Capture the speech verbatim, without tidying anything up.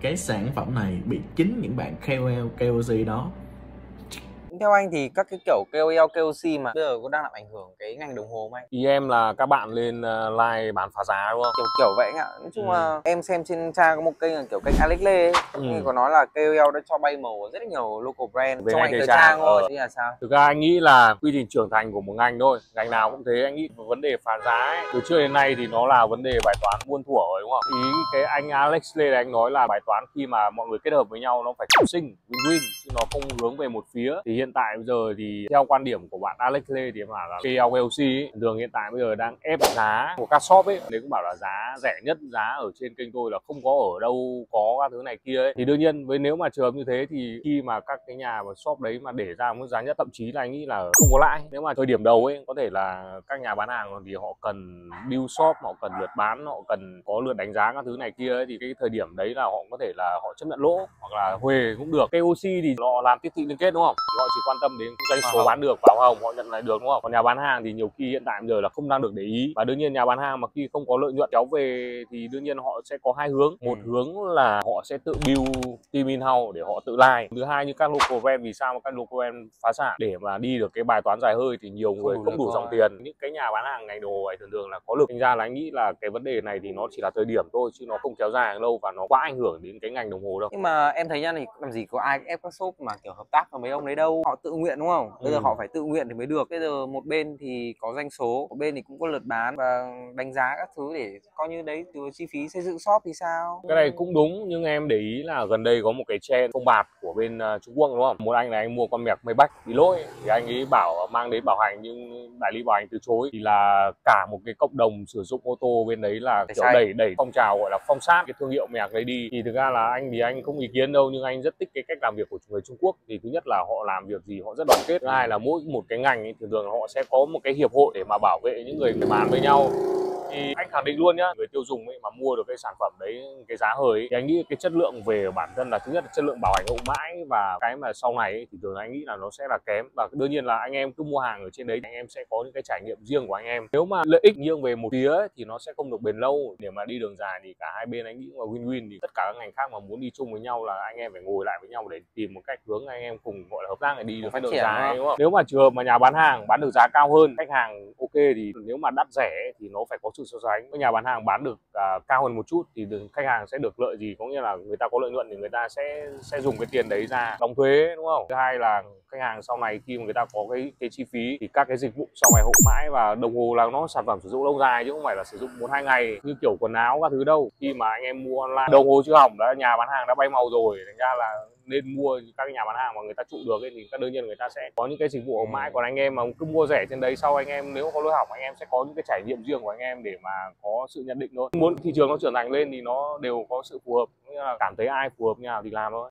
cái sản phẩm này bị chính những bạn K O L, K O C đó? Theo anh thì các cái kiểu K O L, K O C mà bây giờ có đang làm ảnh hưởng cái ngành đồng hồ không anh? Ý em là các bạn lên uh, live bán phá giá đúng không? Kiểu kiểu vậy anh ạ. Nói chung Ừ. là em xem trên trang có một kênh là kiểu kênh Alex Lê ấy. Ừ. Thì có nói là K O L đã cho bay màu rất là nhiều local brand Về trong ngành anh thời thời trang, trang thôi. ờ. Thế là sao? Thực ra anh nghĩ là quy trình trưởng thành của một ngành thôi. Ngành nào cũng thế, anh nghĩ vấn đề phá giá ấy, từ trước đến nay thì nó là vấn đề bài toán muôn thuở rồi đúng không? Ý cái anh Alex Lê này anh nói là bài toán khi mà mọi người kết hợp với nhau nó phải cộng sinh, win-win chứ nó không hướng về một phía. Thì hiện tại bây giờ thì theo quan điểm của bạn Alex Lê thì bảo là K O L C ấy, thường hiện tại bây giờ đang ép giá của các shop ấy, nếu cũng bảo là giá rẻ nhất, giá ở trên kênh tôi là không có ở đâu có các thứ này kia ấy. Thì đương nhiên với nếu mà trường hợp như thế thì khi mà các cái nhà và shop đấy mà để ra mức giá nhất, thậm chí là anh nghĩ là không có lãi. Nếu mà thời điểm đầu ấy có thể là các nhà bán hàng thì họ cần build shop, họ cần lượt bán, họ cần có lượt đánh giá các thứ này kia ấy, thì cái thời điểm đấy là họ có thể là họ chấp nhận lỗ hoặc là huề cũng được. K O C thì họ làm tiếp thị liên kết đúng không? Thì họ chỉ quan tâm đến doanh số bán được, vào hồng họ nhận lại được đúng không? Còn nhà bán hàng thì nhiều khi hiện tại bây giờ là không đang được để ý. Và đương nhiên nhà bán hàng mà khi không có lợi nhuận kéo về thì đương nhiên họ sẽ có hai hướng. Một ừ. hướng là họ sẽ tự build team in-house để họ tự live. Thứ hai như các local brand, vì sao mà các local brand phá sản để mà đi được cái bài toán dài hơi thì nhiều người không đủ, đủ dòng tiền. Những cái nhà bán hàng ngành đồ hồ này thường thường là có lực. Thành ra là anh nghĩ là cái vấn đề này thì nó chỉ là thời điểm thôi chứ nó không kéo dài lâu và nó quá ảnh hưởng đến cái ngành đồng hồ đâu. Nhưng mà em thấy nha, thì làm gì có ai ép các shop mà kiểu hợp tác với mấy ông đấy đâu, họ tự nguyện đúng không? Bây giờ ừ. họ phải tự nguyện thì mới được. Bây giờ một bên thì có doanh số, một bên thì cũng có lượt bán và đánh giá các thứ để coi như đấy từ chi phí xây dựng shop thì sao? Cái này cũng đúng, nhưng em để ý là gần đây có một cái trend phông bạt của bên uh, Trung Quốc đúng không? Một anh này anh mua con mẹc Maybach bị lỗi thì anh ấy bảo mang đến bảo hành nhưng đại lý bảo hành từ chối, thì là cả một cái cộng đồng sử dụng ô tô bên đấy là kiểu đẩy đẩy phong trào gọi là phong sát cái thương hiệu mẹc đấy đi. Thì thực ra là anh thì anh không ý kiến đâu, nhưng anh rất thích cái cách làm việc của người Trung Quốc. Thì thứ nhất là họ làm việc gì họ rất đoàn kết, thứ hai là mỗi một cái ngành ấy, thường thường họ sẽ có một cái hiệp hội để mà bảo vệ những người bán với nhau. Thì anh khẳng định luôn nhá, người tiêu dùng ấy mà mua được cái sản phẩm đấy cái giá hời ấy, thì anh nghĩ cái chất lượng về bản thân là thứ nhất là chất lượng bảo hành hậu mãi, và cái mà sau này ấy, thì thường anh nghĩ là nó sẽ là kém. Và đương nhiên là anh em cứ mua hàng ở trên đấy anh em sẽ có những cái trải nghiệm riêng của anh em. Nếu mà lợi ích nghiêng về một phía ấy, thì nó sẽ không được bền lâu. Để mà đi đường dài thì cả hai bên anh nghĩ là win-win, thì tất cả các ngành khác mà muốn đi chung với nhau là anh em phải ngồi lại với nhau để tìm một cách hướng anh em cùng gọi là hợp tác để đi được cái đường dài, đúng không? Nếu mà trường hợp mà nhà bán hàng bán được giá cao hơn khách hàng ok, thì nếu mà đắt rẻ thì nó phải có sự so sánh. Với nhà bán hàng bán được uh, cao hơn một chút thì khách hàng sẽ được lợi gì, có nghĩa là người ta có lợi nhuận thì người ta sẽ sẽ dùng cái tiền đấy ra đóng thuế đúng không? Thứ hai là khách hàng sau này khi mà người ta có cái cái chi phí thì các cái dịch vụ sau này hậu mãi, và đồng hồ là nó sản phẩm sử dụng lâu dài chứ không phải là sử dụng một hai ngày như kiểu quần áo các thứ đâu. Khi mà anh em mua online đồng hồ chưa hỏng đã nhà bán hàng đã bay màu rồi, thành ra là nên mua các nhà bán hàng mà người ta trụ được ấy, thì các đương nhiên người ta sẽ có những cái dịch vụ hậu mãi. Còn anh em mà cứ mua rẻ trên đấy, sau anh em nếu có lỗi hỏng anh em sẽ có những cái trải nghiệm riêng của anh em để mà có sự nhận định thôi. Muốn thị trường nó trưởng thành lên thì nó đều có sự phù hợp, nghĩa là cảm thấy ai phù hợp như nào thì làm thôi.